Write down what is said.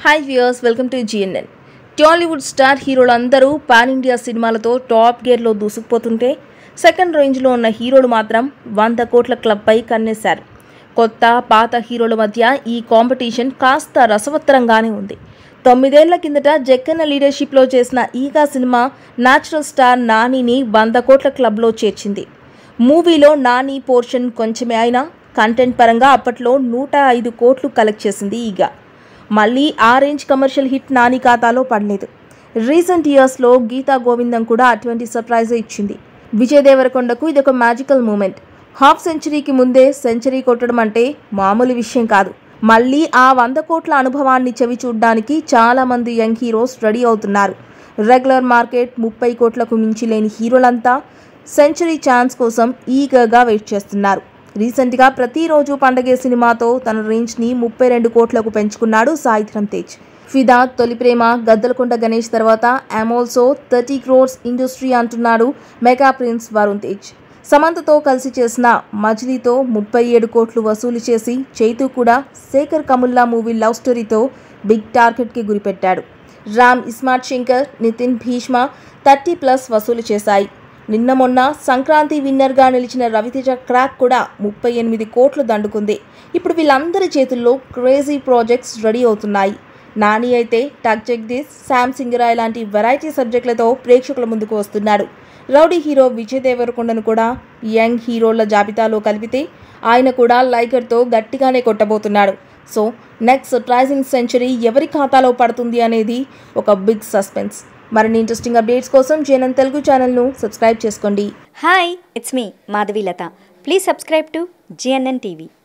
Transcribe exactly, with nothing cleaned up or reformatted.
Hi viewers, welcome to GNN. Tollywood star హీరోలందరూ pan India సినిమాలతో top గేర్లో దూసుకుపోతుంటే సెకండ్ రేంజ్లో ఉన్న హీరోలు మాత్రం వంద కోట్ల క్లబ్పై కన్నేశారు. కొత్త పాత హీరోల మధ్య ఈ కాంపిటీషన్ కాస్త రసవత్తరంగానే ఉంది. తొమ్మిదేళ్ల కిందట జక్కన్న లీడర్షిప్లో చేసిన ఈగా సినిమా న్యాచురల్ స్టార్ నానిని వంద కోట్ల క్లబ్లో చేర్చింది. మూవీలో నాని పోర్షన్ కొంచెమే అయినా కంటెంట్ పరంగా అప్పట్లో నూట ఐదు కోట్లు కలెక్ట్ చేసింది ఈగా. మళ్ళీ ఆ రేంజ్ కమర్షియల్ హిట్ నాని ఖాతాలో పడలేదు. రీసెంట్ ఇయర్స్లో గీతా గోవిందం కూడా అటువంటి సర్ప్రైజ్ ఇచ్చింది. విజయ్ దేవరకొండకు ఇదొక మ్యాజికల్ మూమెంట్. హాఫ్ సెంచరీకి ముందే సెంచరీ కొట్టడం అంటే మామూలు విషయం కాదు. మళ్ళీ ఆ వంద కోట్ల అనుభవాన్ని చవి చూడ్డానికి చాలామంది యంగ్ హీరోస్ రెడీ అవుతున్నారు. రెగ్యులర్ మార్కెట్ ముప్పై కోట్లకు మించి లేని హీరోలంతా సెంచరీ ఛాన్స్ కోసం ఈగర్గా వెయిట్ చేస్తున్నారు. రీసెంట్గా ప్రతిరోజు పండగే సినిమాతో తన రేంజ్ని ముప్పై రెండు కోట్లకు పెంచుకున్నాడు సాయి ధరమ్ తేజ్. ఫిదా, తొలి ప్రేమ, గద్దలకొండ గణేష్ తర్వాత I'm also thirty crores industry అంటున్నాడు మెగా ప్రిన్స్ వరుణ్ తేజ్. సమంతతో కలిసి చేసిన మజిలీతో ముప్పై ఏడు కోట్లు వసూలు చేసి చైతూ కూడా శేఖర్ కముల్లా మూవీ లవ్ స్టోరీతో బిగ్ టార్గెట్కి గురిపెట్టాడు. Ram, ismart Shankar, Nithin Bheeshma thirty plus వసూలు చేశాయి. నిన్న మొన్న సంక్రాంతి విన్నర్గా నిలిచిన రవితేజ క్రాక్ కూడా ముప్పై ఎనిమిది కోట్లు దండుకుంది. ఇప్పుడు వీళ్ళందరి చేతుల్లో క్రేజీ ప్రాజెక్ట్స్ రెడీ అవుతున్నాయి. నాని అయితే టక్ జగదీష్, శామ్ సింగరాయ్ లాంటి వెరైటీ సబ్జెక్టులతో ప్రేక్షకుల ముందుకు వస్తున్నాడు. రౌడీ హీరో విజయ్ దేవరకొండను కూడా యంగ్ హీరోల జాబితాలో కలిపితే ఆయన కూడా లైగర్తో గట్టిగానే కొట్టబోతున్నాడు. సో నెక్స్ట్ సర్ప్రైజింగ్ సెంచరీ ఎవరి ఖాతాలో పడుతుంది అనేది ఒక బిగ్ సస్పెన్స్. మరిన్ని ఇంట్రెస్టింగ్ అప్డేట్స్ కోసం జిఎన్ఎన్ తెలుగు ఛానల్ను సబ్స్క్రైబ్ చేసుకోండి. హాయ్, ఇట్స్ మీ Madhavilatha. Please subscribe to GNN TV.